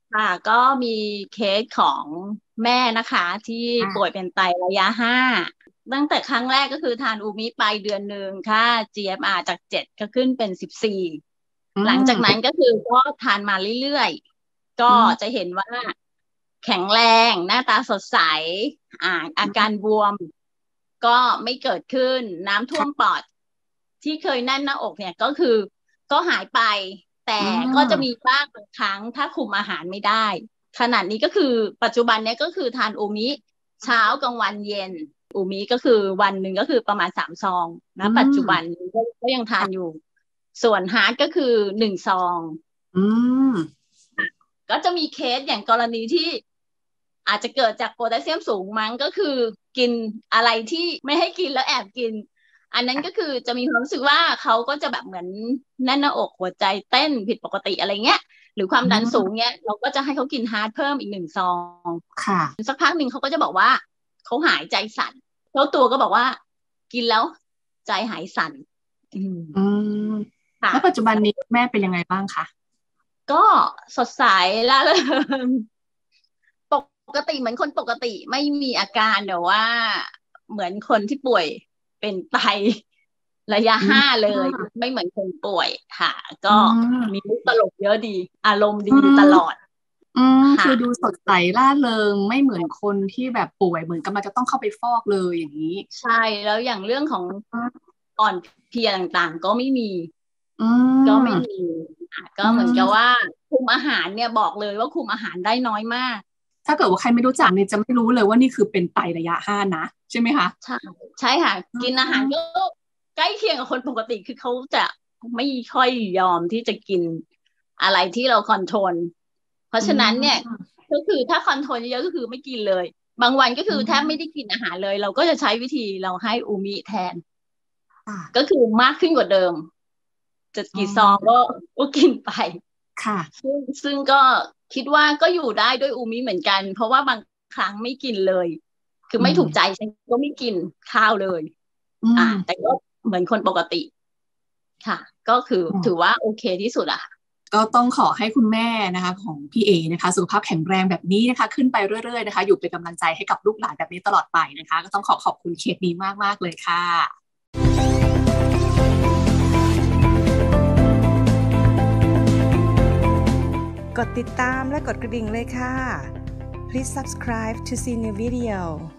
ค่ะก็มีเคสของแม่นะคะที่ป่วยอ่าเป็นไตระยะ 5ตั้งแต่ครั้งแรกก็คือทานอูมิไปเดือน 1ค่า GFR จาก7ก็ขึ้นเป็น14 อืหลังจากนั้นมก็คือก็ทานมาเรื่อยๆก็อืจะมเห็นว่าแข็งแรงหน้าตาสดใสอ่าอาการบวมก็ไม่เกิดขึ้นน้ำท่วมค่ะปอดที่เคยแน่นหน้าอกเนี่ยก็คือก็หายไปแต่อืก็จะมีมบ้างบางครั้งถ้าคุมอาหารไม่ได้ขนาดนี้ก็คือปัจจุบันเนี้ยก็คือทานอูมิเช้ากลางวันเย็นอูมิก็คือวันหนึ่งก็คือประมาณ3 ซองอืนะปัจจุบันมก็ยังทานอยู่ค่ะส่วนฮาร์ดก็คือ1 ซองอืมก็จะมีเคสอย่างกรณีที่อาจจะเกิดจากโพแทสเซียมสูงมั้งก็คือกินอะไรที่ไม่ให้กินแล้วแอบกินอันนั้นก็คือจะมีความรู้สึกว่าเขาก็จะแบบเหมือนแน่นหน้าอกหัวใจเต้นผิดปกติอะไรเงี้ยหรือความอืดันสูงมเงี้ยเราก็จะให้เขากินฮาร์ดเพิ่มอีก1 ซองค่ะสักพักหนึ่งเขาก็จะบอกว่าเขาหายใจสั่นแล้วตัวก็บอกว่ากินแล้วใจหายสั่นอืมอืมค่ะแล้วปัจจุบันนี้แม่เป็นยังไงบ้างคะก็สดใสร่าเริง ปกติเหมือนคนปกติไม่มีอาการแต่ว่าเหมือนคนที่ป่วยเป็นไตระยะ 5 อืเลยมไม่เหมือนคนป่วยค่ะก็อืมีมมุกตลกเยอะดีอารมณ์ดีอือยู่ตลอดมค่ะคือดูสดใสร่าเริงไม่เหมือนคนที่แบบป่วยเหมือนกำลังจะต้องเข้าไปฟอกเลยอย่างนี้ใช่แล้วอย่างเรื่องของอ่อนเพลียต่างๆก็ไม่มีอืก็ไม่มีมค่ะก็อืเหมือนกับว่ามคุมอาหารเนี่ยบอกเลยว่าคุมอาหารได้น้อยมากถ้าเกิดว่าใครไม่รู้จักนี่ค่ะจะไม่รู้เลยว่านี่คือเป็นไตระยะ 5นะใช่ไหมคะใช่ใช่ค่ะอืกินอาหารก็มใกล้เคียงกับคนปกติคือเขาจะไม่ค่อยยอมที่จะกินอะไรที่เราคอนโทรลเพราะอืฉะนั้นเนี่ยมก็คือถ้าคอนโทรลเยอะๆก็คือไม่กินเลยบางวันก็อืคือแทบไม่ได้มกินอาหารเลยเราก็จะใช้วิธีเราให้อูมิแทนก็ค่ะคือมากขึ้นกว่าเดิมจะอืกี่ซองก็มก็กินไปค่ะซึ่งก็คิดว่าก็อยู่ได้ด้วยอูมิเหมือนกันเพราะว่าบางครั้งไม่กินเลยคืออืมไม่ถูกใจฉันก็ไม่กินข้าวเลยอืมแต่ก็เหมือนคนปกติค่ะก็คืออืมถือว่าโอเคที่สุดอะค่ะก็ต้องขอให้คุณแม่นะคะของพี่เอนะคะสุขภาพแข็งแรงแบบนี้นะคะขึ้นไปเรื่อยๆนะคะอยู่เป็นกำลังใจให้กับลูกหลานแบบนี้ตลอดไปนะคะก็ต้องขอบคุณเคสนี้มากๆเลยค่ะกดติดตามและกดกระดิ่งเลยค่ะ Please subscribe to see new video